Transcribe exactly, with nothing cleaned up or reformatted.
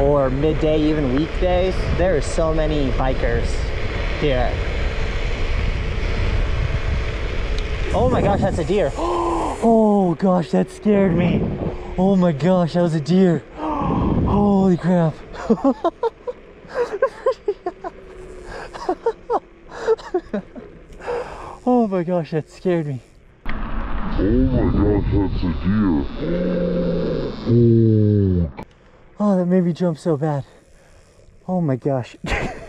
or midday, even weekdays, there are so many bikers here. Oh my gosh, that's a deer. Oh gosh, that scared me. Oh my gosh, that was a deer. Holy crap. Oh my gosh, that scared me. Oh my gosh, that's a deer. Oh. Oh, that made me jump so bad. Oh my gosh.